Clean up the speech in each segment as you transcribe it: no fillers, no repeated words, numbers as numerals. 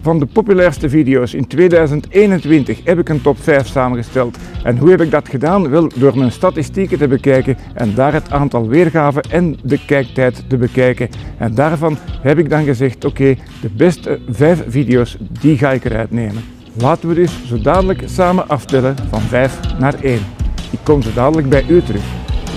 Van de populairste video's in 2021 heb ik een top 5 samengesteld. En hoe heb ik dat gedaan? Wel, door mijn statistieken te bekijken en daar het aantal weergaven en de kijktijd te bekijken. En daarvan heb ik dan gezegd, oké, de beste 5 video's, die ga ik eruit nemen. Laten we dus zo dadelijk samen aftellen van 5 naar 1. Ik kom zo dadelijk bij u terug.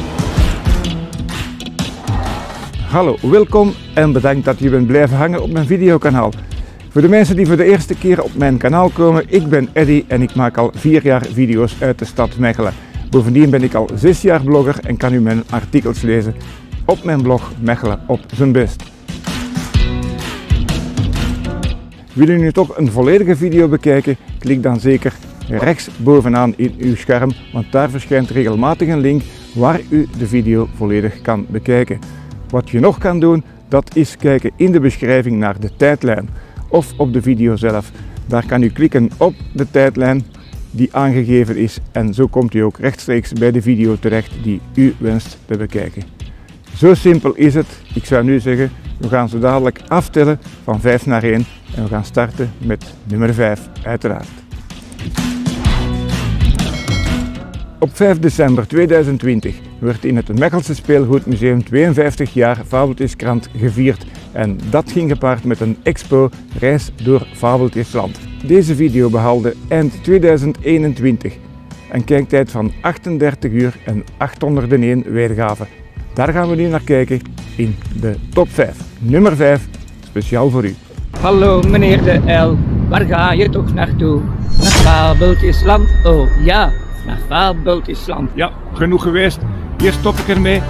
Hallo, welkom en bedankt dat je bent blijven hangen op mijn videokanaal. Voor de mensen die voor de eerste keer op mijn kanaal komen, ik ben Eddy en ik maak al 4 jaar video's uit de stad Mechelen. Bovendien ben ik al 6 jaar blogger en kan u mijn artikels lezen op mijn blog Mechelen op zijn best. Wil u nu toch een volledige video bekijken? Klik dan zeker rechts bovenaan in uw scherm, want daar verschijnt regelmatig een link waar u de video volledig kan bekijken. Wat je nog kan doen, dat is kijken in de beschrijving naar de tijdlijn of op de video zelf. Daar kan u klikken op de tijdlijn die aangegeven is en zo komt u ook rechtstreeks bij de video terecht die u wenst te bekijken. Zo simpel is het. Ik zou nu zeggen, we gaan zo dadelijk aftellen van 5 naar 1 en we gaan starten met nummer 5 uiteraard. Op 5 december 2020 werd in het Mechelse Speelgoedmuseum 52 jaar Fabeltjeskrant gevierd en dat ging gepaard met een expo Reis door Fabeltjesland. Deze video behaalde eind 2021 een kijktijd van 38 uur en 801 weergaven. Daar gaan we nu naar kijken in de top 5. Nummer 5, speciaal voor u. Hallo meneer de L, waar ga je toch naartoe? Naar Fabeltjesland, oh ja, naar Fabeltjesland. Ja, genoeg geweest. Hier stop ik ermee.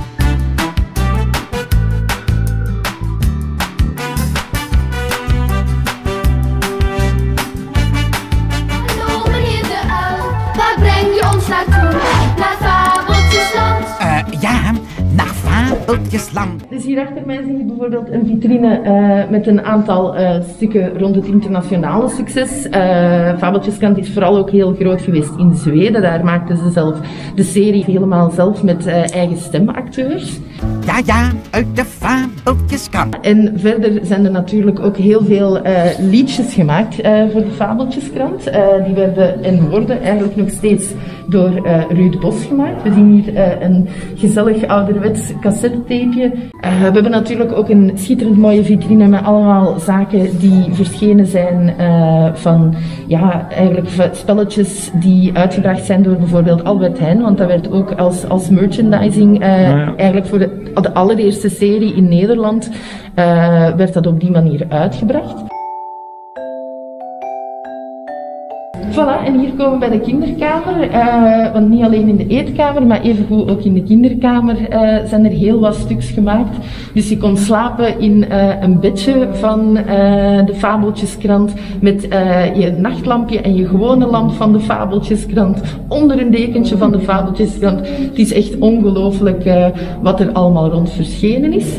Hallo meneer de L, waar breng je ons naartoe? Naar Fabeltjesland. Ja, naar Fabeltjesland. Dus hier achter mij zie je bijvoorbeeld een vitrine met een aantal stukken rond het internationale succes. Fabeltjeskrant is vooral ook heel groot geweest in Zweden. Daar maakten ze zelf de serie helemaal zelf met eigen stemacteurs. Ja, uit de Fabeltjeskrant. En verder zijn er natuurlijk ook heel veel liedjes gemaakt voor de Fabeltjeskrant. Die werden en worden eigenlijk nog steeds door Ruud Bos gemaakt. We zien hier een gezellig ouderwets cassettetapeje. We hebben natuurlijk ook een schitterend mooie vitrine met allemaal zaken die verschenen zijn van ja, eigenlijk spelletjes die uitgebracht zijn door bijvoorbeeld Albert Heijn, want dat werd ook als merchandising eigenlijk voor de allereerste serie in Nederland werd dat op die manier uitgebracht. Voilà, en hier komen we bij de kinderkamer, want niet alleen in de eetkamer, maar evengoed ook in de kinderkamer zijn er heel wat stuks gemaakt. Dus je kon slapen in een bedje van de Fabeltjeskrant met je nachtlampje en je gewone lamp van de Fabeltjeskrant onder een dekentje van de Fabeltjeskrant. Het is echt ongelooflijk wat er allemaal rond verschenen is.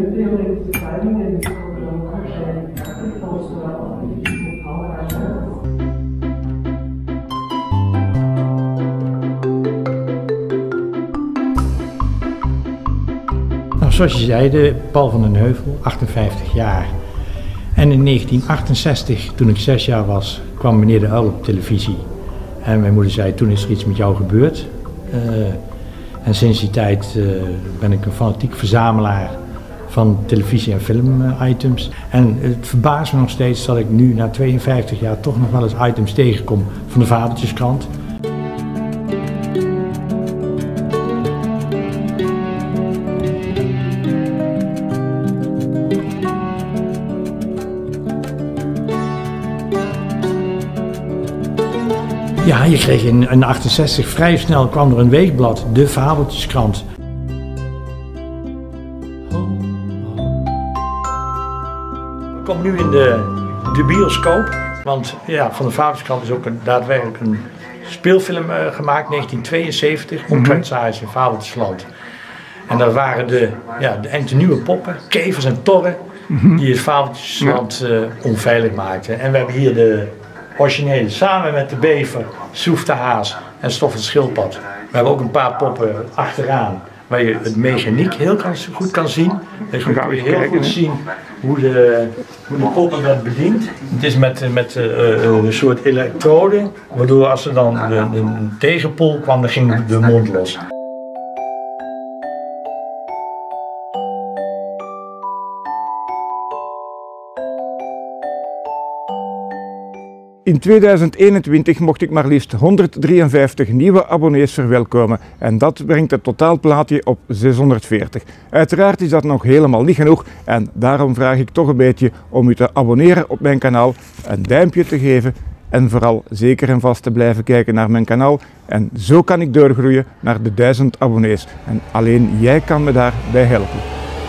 Zoals je zei, Paul van den Heuvel, 58 jaar. En in 1968, toen ik 6 jaar was, kwam meneer de Uil op televisie. En mijn moeder zei, toen is er iets met jou gebeurd. En sinds die tijd ben ik een fanatiek verzamelaar van televisie- en filmitems. En het verbaast me nog steeds dat ik nu na 52 jaar toch nog wel eens items tegenkom van de Fabeltjeskrant. Ja, je kreeg in 68 vrij snel kwam er een weekblad, de Fabeltjeskrant. Ik kom nu in de bioscoop, want ja, van de Fabeltjeskrant is ook daadwerkelijk een speelfilm gemaakt, 1972, Omtrentzaaiers in Fabeltjesland. En dat waren de nieuwe poppen, kevers en torren, die het Fabeltjesland onveilig maakten. En we hebben hier de originele, samen met de bever, Soef de haas en Stof het schildpad. We hebben ook een paar poppen achteraan waar je het mechaniek heel goed kan zien. Dus Dan dan gaan kun we je heel kijken, goed hè. zien hoe de popper dat bedient. Het is met een soort elektrode, waardoor als er dan een tegenpol kwam, dan ging de mond los. In 2021 mocht ik maar liefst 153 nieuwe abonnees verwelkomen en dat brengt het totaalplaatje op 640. Uiteraard is dat nog helemaal niet genoeg en daarom vraag ik toch een beetje om u te abonneren op mijn kanaal, een duimpje te geven en vooral zeker en vast te blijven kijken naar mijn kanaal. En zo kan ik doorgroeien naar de 1000 abonnees en alleen jij kan me daarbij helpen.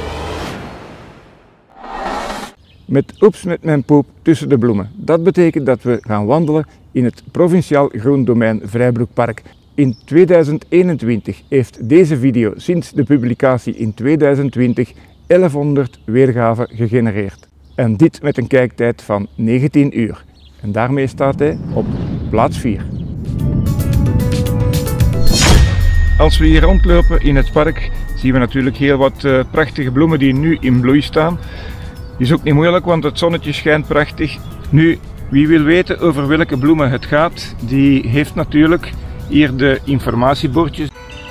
Met Oeps met mijn poep tussen de bloemen. Dat betekent dat we gaan wandelen in het Provinciaal Groen Domein Vrijbroekpark. In 2021 heeft deze video sinds de publicatie in 2020 1100 weergaven gegenereerd. En dit met een kijktijd van 19 uur. En daarmee staat hij op plaats 4. Als we hier rondlopen in het park zien we natuurlijk heel wat prachtige bloemen die nu in bloei staan. Is ook niet moeilijk, want het zonnetje schijnt prachtig. Nu, wie wil weten over welke bloemen het gaat, die heeft natuurlijk hier de informatiebordjes.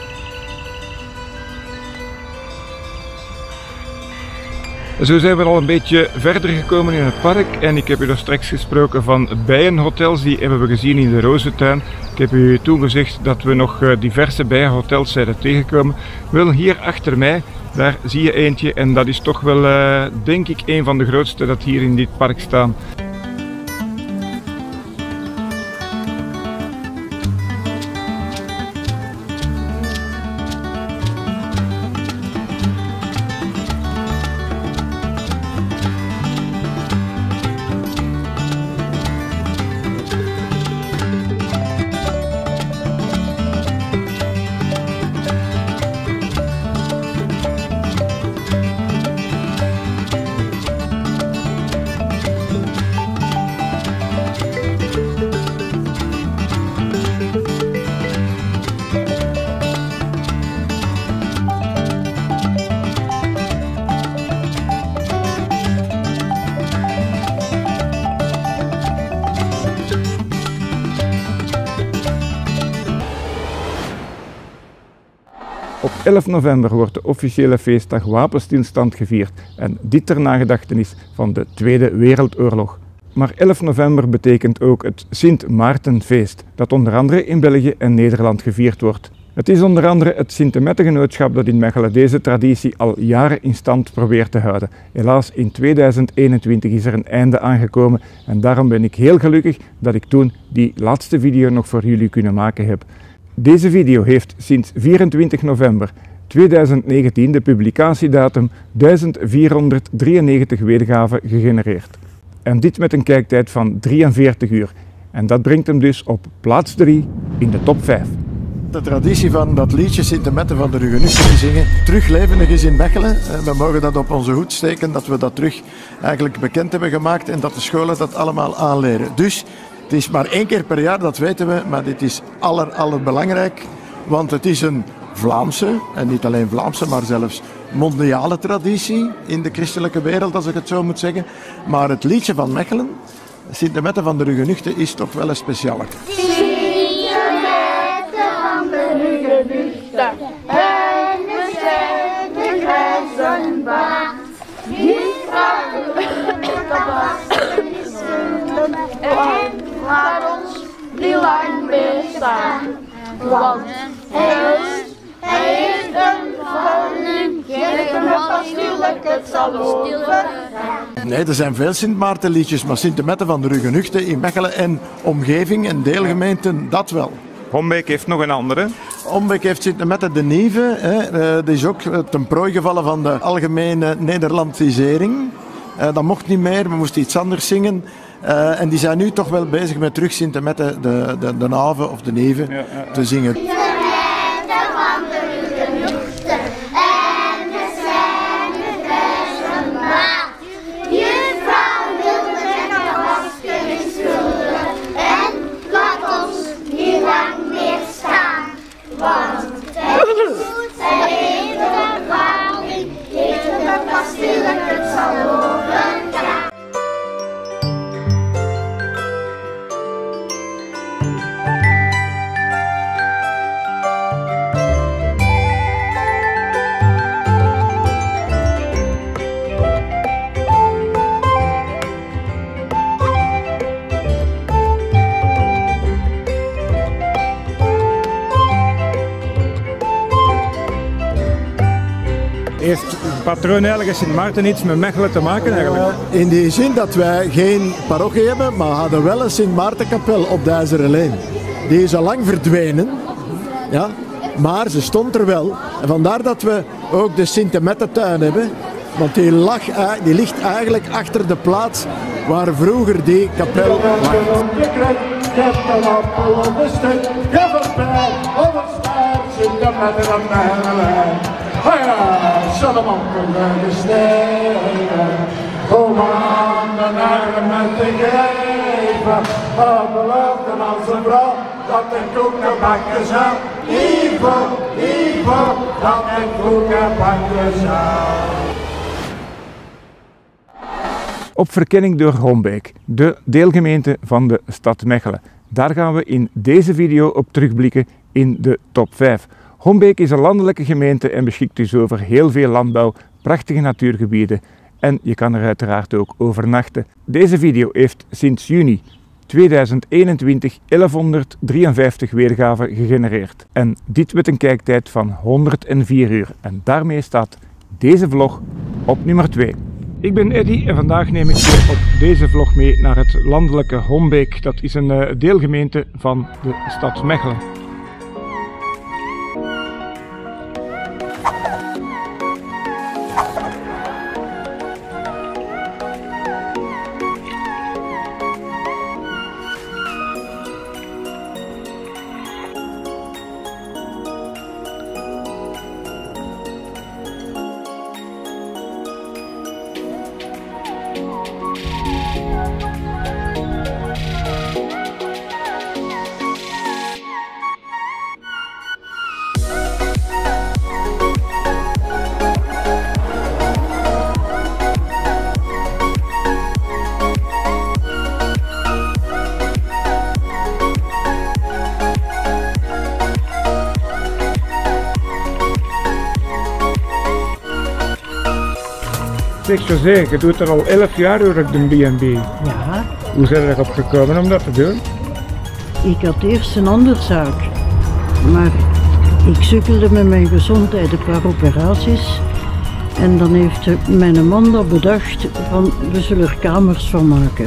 Zo zijn we al een beetje verder gekomen in het park en ik heb u daar straks gesproken van bijenhotels, die hebben we gezien in de Rozentuin. Ik heb u toen gezegd dat we nog diverse bijenhotels zouden tegenkomen. Wel, hier achter mij, daar zie je eentje en dat is toch wel, denk ik, een van de grootste dat hier in dit park staan. Op 11 november wordt de officiële feestdag Wapenstilstand gevierd en dit ter nagedachtenis van de Tweede Wereldoorlog. Maar 11 november betekent ook het Sint Maartenfeest, dat onder andere in België en Nederland gevierd wordt. Het is onder andere het Sint-Mette-genootschap dat in Mechelen deze traditie al jaren in stand probeert te houden. Helaas, in 2021 is er een einde aangekomen en daarom ben ik heel gelukkig dat ik toen die laatste video nog voor jullie kunnen maken heb. Deze video heeft sinds 24 november 2019 de publicatiedatum 1493 weergaven gegenereerd. En dit met een kijktijd van 43 uur. En dat brengt hem dus op plaats 3 in de top 5. De traditie van dat liedje Sint-Mette van de Rugenuchten te zingen terug levendig is in Mechelen. We mogen dat op onze hoed steken, dat we dat terug eigenlijk bekend hebben gemaakt en dat de scholen dat allemaal aanleren. Dus het is maar 1 keer per jaar, dat weten we, maar dit is allerbelangrijk, want het is een Vlaamse, en niet alleen Vlaamse, maar zelfs mondiale traditie in de christelijke wereld, als ik het zo moet zeggen. Maar het liedje van Mechelen, Sint-Mette van de Rugenuchten, is toch wel een speciale. Sint-Mette van de Rugenuchten, en we zijn de grijze baard. Die vrouwen de wassen is en laat ons niet lang meer staan. Want hij is een vervulling, geef hem natuurlijk, het zal overgaan. Nee, er zijn veel Sint Maartenliedjes, maar Sint-Mette van de Rugenuchten in Mechelen en omgeving en deelgemeenten, dat wel. Hombeek heeft nog een andere. Ombeek heeft Sint-Mette de Nieve, dat is ook ten prooi gevallen van de algemene Nederlandisering. Dat mocht niet meer, we moesten iets anders zingen. En die zijn nu toch wel bezig met terug Sint-Mette de Nave of de Nieve te zingen. Sint-Mette van de Rugenuchten, en we zijn de grijze baard. Juffrouw wilde met de wasken in schulden, en laat ons niet lang meer staan. Want hij patroon eigenlijk Sint Maarten iets met Mechelen te maken eigenlijk? In die zin dat wij geen parochie hebben, maar hadden wel een Sint Maartenkapel op de IJzeren Die is al lang verdwenen, ja, maar ze stond er wel. En vandaar dat we ook de Sint-Mettetuin hebben, want die ligt eigenlijk achter de plaats waar vroeger die kapel lag. Om aan de armen te geven, beloofde aan zijn vrouw dat de koeken bakken zou. Ivo, dat de koeken bakken zou. Op verkenning door Hombeek, de deelgemeente van de stad Mechelen. Daar gaan we in deze video op terugblikken in de top 5. Hombeek is een landelijke gemeente en beschikt dus over heel veel landbouw, prachtige natuurgebieden en je kan er uiteraard ook overnachten. Deze video heeft sinds juni 2021 1153 weergaven gegenereerd en dit met een kijktijd van 104 uur en daarmee staat deze vlog op nummer 2. Ik ben Eddy en vandaag neem ik je op deze vlog mee naar het landelijke Hombeek. Dat is een deelgemeente van de stad Mechelen. Zeg José, je doet er al 11 jaar door de B&B. Ja. Hoe zijn we erop gekomen om dat te doen? Ik had eerst een andere zaak, maar ik sukkelde met mijn gezondheid een paar operaties. En dan heeft mijn man dat bedacht van we zullen er kamers van maken.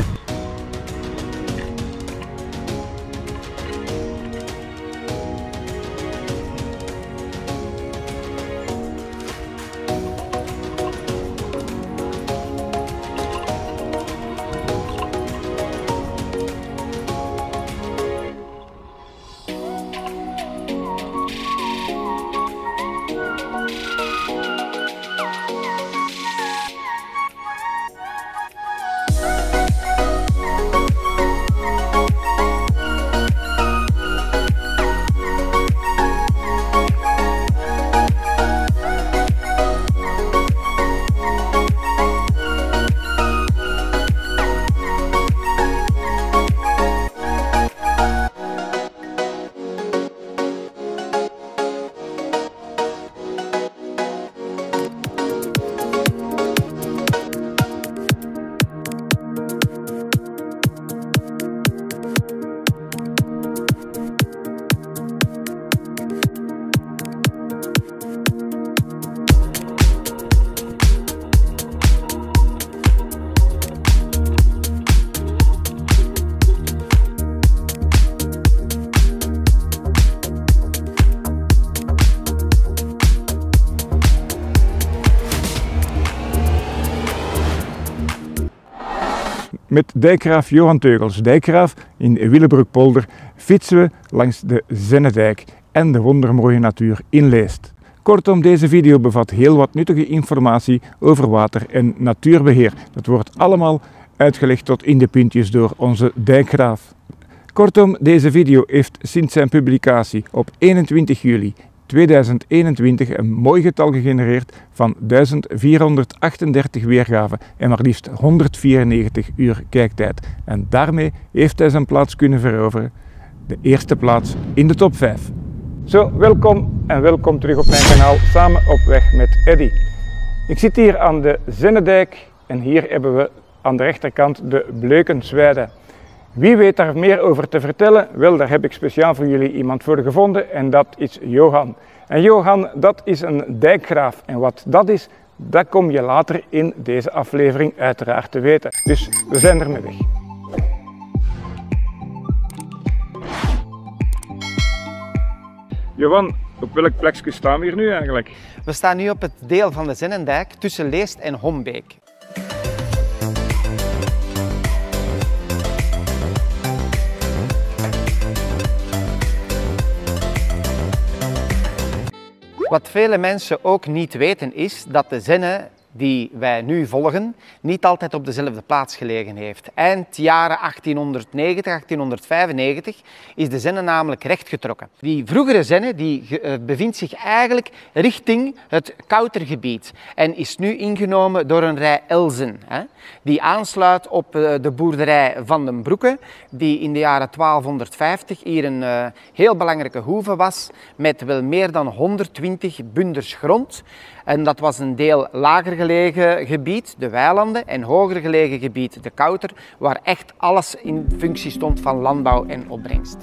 Met dijkgraaf Johan Teugels, dijkgraaf in Willebroekpolder, fietsen we langs de Zennedijk en de wondermooie natuur in Leest. Kortom, deze video bevat heel wat nuttige informatie over water- en natuurbeheer. Dat wordt allemaal uitgelegd tot in de puntjes door onze dijkgraaf. Kortom, deze video heeft sinds zijn publicatie op 21 juli 2021 een mooi getal gegenereerd van 1438 weergaven en maar liefst 194 uur kijktijd. En daarmee heeft hij zijn plaats kunnen veroveren, de eerste plaats in de top 5. Zo, welkom en welkom terug op mijn kanaal Samen op weg met Eddy. Ik zit hier aan de Zennedijk en hier hebben we aan de rechterkant de Bleukensweide. Wie weet daar meer over te vertellen? Wel, daar heb ik speciaal voor jullie iemand voor gevonden en dat is Johan. En Johan, dat is een dijkgraaf en wat dat is, Dat kom je later in deze aflevering uiteraard te weten. Dus we zijn ermee weg. Johan, op welk plekje staan we hier nu eigenlijk? We staan nu op het deel van de Zennendijk tussen Leest en Hombeek. Wat vele mensen ook niet weten is dat de Zenne die wij nu volgen niet altijd op dezelfde plaats gelegen heeft. Eind jaren 1890, 1895 is de Zenne namelijk rechtgetrokken. Die vroegere Zenne die bevindt zich eigenlijk richting het Koutergebied en is nu ingenomen door een rij elzen, die aansluit op de boerderij Van den Broeke, die in de jaren 1250 hier een heel belangrijke hoeve was met wel meer dan 120 bunders grond. En dat was een deel lager gelegen gebied, de weilanden, en hoger gelegen gebied, de Kouter, waar echt alles in functie stond van landbouw en opbrengst.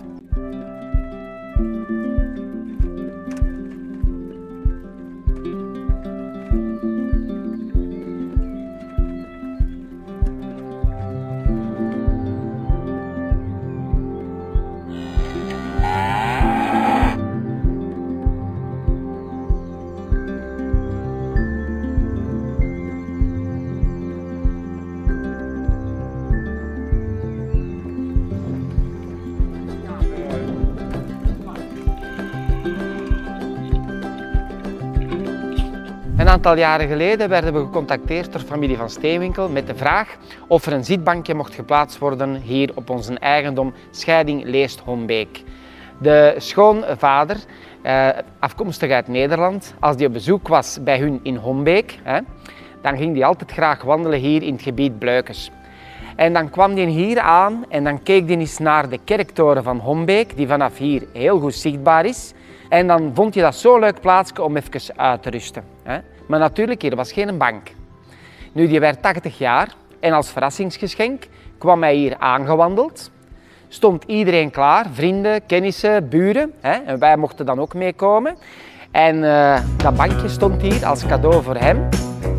Een aantal jaren geleden werden we gecontacteerd door familie van Steenwinkel met de vraag of er een zitbankje mocht geplaatst worden hier op onze eigendom Scheiding Leest-Hombeek. De schoonvader, afkomstig uit Nederland, als die op bezoek was bij hun in Hombeek, dan ging hij altijd graag wandelen hier in het gebied Bluikes. En dan kwam hij hier aan en dan keek hij eens naar de kerktoren van Hombeek, die vanaf hier heel goed zichtbaar is. En dan vond je dat zo'n leuk plaatsje om even uit te rusten. Maar natuurlijk, hier was geen bank. Nu, die werd 80 jaar en als verrassingsgeschenk kwam hij hier aangewandeld. Stond iedereen klaar, vrienden, kennissen, buren. En wij mochten dan ook meekomen. En dat bankje stond hier als cadeau voor hem.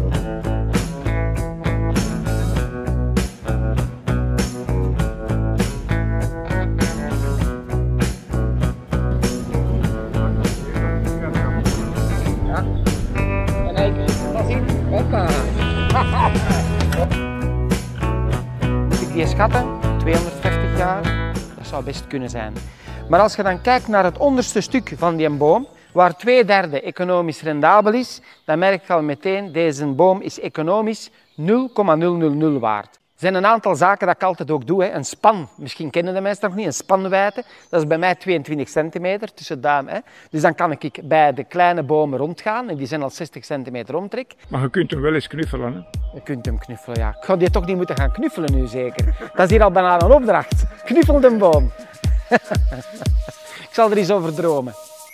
Moet ik die schatten? 250 jaar? Dat zou best kunnen zijn. Maar als je dan kijkt naar het onderste stuk van die boom, waar 2/3 economisch rendabel is, dan merk je al meteen, deze boom is economisch 0,000 waard. Er zijn een aantal zaken dat ik altijd ook doe. Een span, misschien kennen de mensen nog niet, een spanwijte. Dat is bij mij 22 centimeter tussen duim. Dus dan kan ik bij de kleine bomen rondgaan en die zijn al 60 centimeter omtrek. Maar je kunt hem wel eens knuffelen, hè? Je kunt hem knuffelen, ja. Ik ga die toch niet moeten gaan knuffelen nu zeker. Dat is hier al bijna een opdracht. Knuffel de boom. Ik zal er eens over dromen.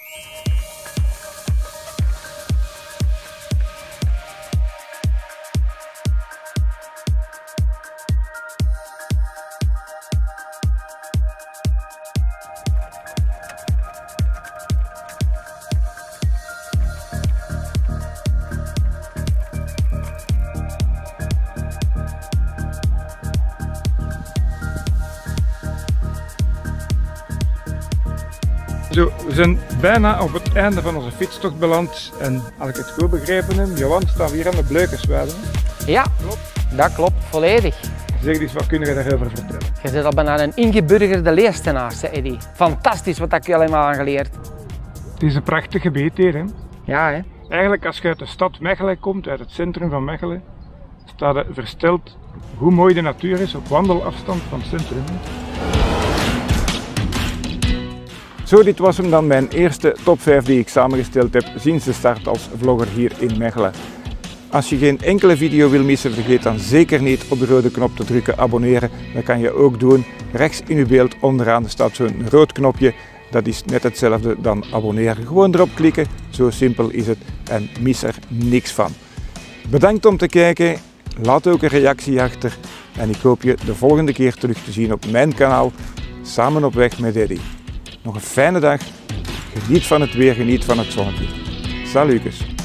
Zo, we zijn bijna op het einde van onze fietstocht beland en als ik het goed begrepen heb, Johan, staan we hier aan de Bluikesweide. Ja, klopt. Dat klopt, volledig. Zeg eens, wat kun je daarover vertellen? Je bent al bijna een ingeburgerde Leestenaar, Eddy. Fantastisch wat ik je allemaal aan geleerd. Het is een prachtig gebied hier, hè? Ja, hè? Eigenlijk als je uit de stad Mechelen komt, uit het centrum van Mechelen, staat je versteld hoe mooi de natuur is op wandelafstand van het centrum. Zo, dit was hem dan, mijn eerste top 5 die ik samengesteld heb sinds de start als vlogger hier in Mechelen. Als je geen enkele video wil missen, vergeet dan zeker niet op de rode knop te drukken abonneren. Dat kan je ook doen. Rechts in uw beeld onderaan staat zo'n rood knopje. Dat is net hetzelfde dan abonneren. Gewoon erop klikken, zo simpel is het en mis er niks van. Bedankt om te kijken, laat ook een reactie achter en ik hoop je de volgende keer terug te zien op mijn kanaal, Samen op weg met Eddy. Nog een fijne dag, geniet van het weer, geniet van het zonnetje. Salutjes!